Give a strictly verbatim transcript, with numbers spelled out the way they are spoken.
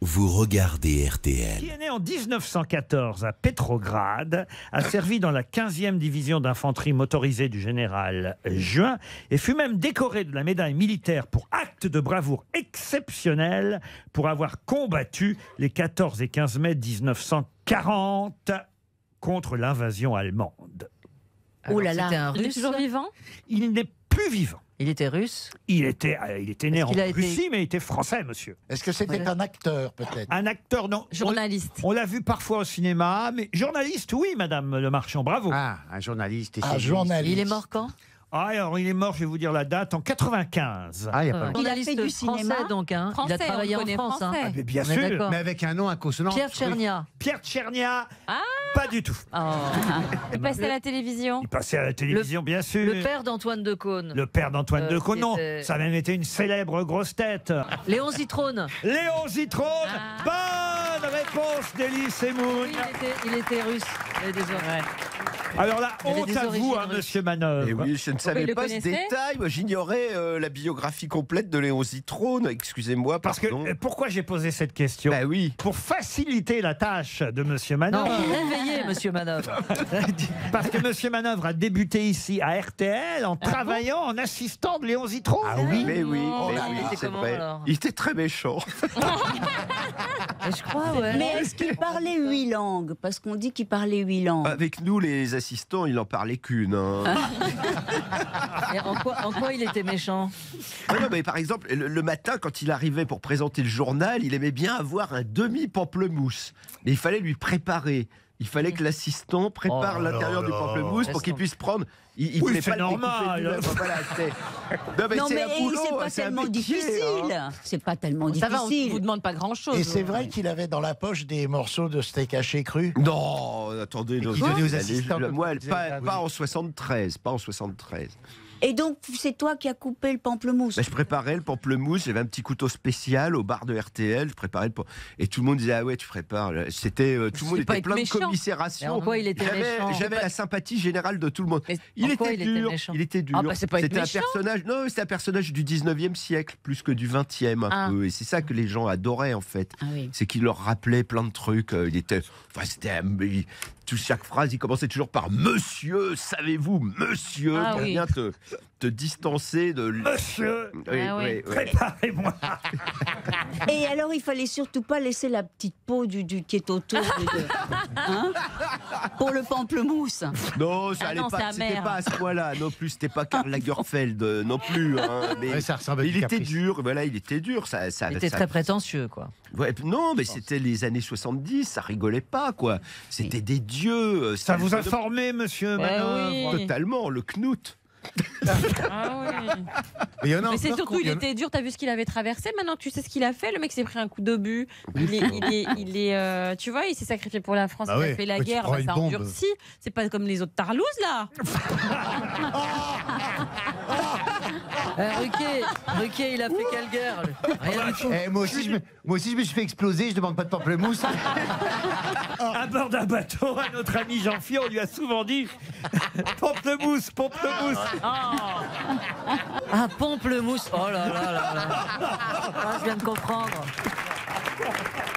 vous regardez R T L. Qui est né en mille neuf cent quatorze à Petrograd, a servi dans la quinzième division d'infanterie motorisée du général Juin et fut même décoré de la médaille militaire pour acte de bravoure exceptionnel pour avoir combattu les quatorze et quinze mai mille neuf cent quarante contre l'invasion allemande. Oh là là, un il est russe. toujours vivant? Il n'est plus vivant. Il était russe. Il était, euh, il était né en qu'il a Russie, été- mais il était français, monsieur. Est-ce que c'était Voilà. un acteur, peut-être? Un acteur, non. Journaliste. On, on l'a vu parfois au cinéma, mais journaliste, oui, Madame Le Marchand, bravo. Ah, un journaliste. Un essayiste. journaliste. Il est mort quand? Ah, alors il est mort, je vais vous dire la date, en quatre-vingt-quinze. Ah, il y a pas longtemps. Il a fait du Journaliste français, cinéma. donc. Hein. Français, il a travaillé on en connaît France. Hein. français. Ah, mais bien On est sûr. d'accord. Mais avec un nom à consonance. Pierre Tchernia. Pierre Tchernia, Ah. pas du tout. Oh. Il passait à la télévision. Il passait à la télévision, bien sûr. Le père d'Antoine Decaune. Le père d'Antoine Euh, de Conon. c'était- Ça a même été une célèbre grosse tête. Léon Zitrone. Léon Zitrone. Bonne réponse d'Elie Semoun. Oui, il, était, il était russe. Il avait des oreilles. Alors là, Il avait honte des à vous, origines hein, russes. monsieur Manœuvre. Eh oui, je ne il savais le pas ce connaissait détail. Moi, j'ignorais euh, la biographie complète de Léon Zitrone. Excusez-moi, Parce que, pardon. euh, pourquoi j'ai posé cette question? Bah oui. Pour faciliter la tâche de monsieur Non, Manœuvre. réveillez, monsieur Manœuvre. Parce que monsieur Manœuvre a débuté ici à R T L en travaillant en assistant de Léon Zitrone. Ah oui. Mais oui, Oh mais là oui, là. c'est C'était comment, vrai. alors Il était très méchant. Je crois, ouais. Mais est-ce qu'il parlait huit langues? Parce qu'on dit qu'il parlait huit langues. Avec nous, les assistants, il n'en parlait qu'une. hein. Et en, quoi, en quoi il était méchant? Ah non, mais par exemple, le, le matin, quand il arrivait pour présenter le journal, il aimait bien avoir un demi-pamplemousse. Mais il fallait lui préparer. Il fallait que l'assistant prépare Oh l'intérieur là du là. pamplemousse pour qu'il puisse prendre. Il, il Oui, voulait c'est pas le découper normal. lui-même. Voilà, c'est- non, mais Non, c'est mais un boulot, c'est pas c'est un tellement métier, difficile. hein. C'est pas tellement Ça va, on ne difficile. vous demande pas grand-chose. Et c'est vrai qu'il avait dans la poche des morceaux de steak haché cru? Non, attendez. non, qu'il donnait aux elle est- assistants la- quand moi, ils elle- faisaient pas, ça, oui. pas en soixante-treize, pas en soixante-treize. Et donc, c'est toi qui as coupé le pamplemousse. Bah, je préparais le pamplemousse, j'avais un petit couteau spécial au bar de R T L, je préparais le pam- et tout le monde disait ah ouais tu prépares. C'était euh, tout le monde C'est pas était être plein méchant. de commisération. Et en quoi il était J'avais méchant? j'avais la sympathie générale de tout le monde. Mais Il en était, quoi il était dur, méchant il était dur. Ah, bah, c'est pas être C'était un méchant. personnage, non, c'était un personnage du dix-neuvième siècle plus que du vingtième un Ah. peu. Et c'est ça que les gens adoraient en fait. Ah oui. C'est qu'il leur rappelait plein de trucs. euh, Il était, enfin c'était, un- il- tout chaque phrase, il commençait toujours par Monsieur, savez-vous, Monsieur, Ah pour oui. bien te, te distancer de. Monsieur, Oui, Ah oui. oui, oui. préparez-moi. Et alors, il fallait surtout pas laisser la petite peau du, du qui est autour de, de- hein, pour le pamplemousse. Non, ça Ah allait non, pas, c'est c'était amer. pas à ce point-là non plus, c'était pas Karl Lagerfeld euh, non plus. hein, mais Ouais, ça ressemble à il du était caprice. dur, voilà, il était dur. Ça, ça, Il était ça- très prétentieux, quoi. Ouais, non, mais c'était les années soixante-dix, ça rigolait pas, quoi. C'était des dieux. euh, Ça c'était vous le a formé, monsieur Ouais, Manœuvre? oui. Totalement, le Knout. Ah oui. Mais il y en a Mais c'est encore surtout, qu'on- il était dur, t'as vu ce qu'il avait traversé, maintenant tu sais ce qu'il a fait, le mec s'est pris un coup d'obus, il est, il est, il est euh, tu vois, il s'est sacrifié pour la France, Bah il ouais, a fait la quand tu guerre, prends bah, une ça bombe. endurci, c'est pas comme les autres tarlouses là. Euh, Ruquier, Ruquier, il a fait quelle guerre lui Rien du tout. Eh, moi, aussi, je me, moi aussi, je me suis fait exploser, je demande pas de pamplemousse. À bord d'un bateau, à notre ami Jean-Phil, on lui a souvent dit pamplemousse, pamplemousse. Ah, pamplemousse. Oh là là là là. Ah, je viens de comprendre.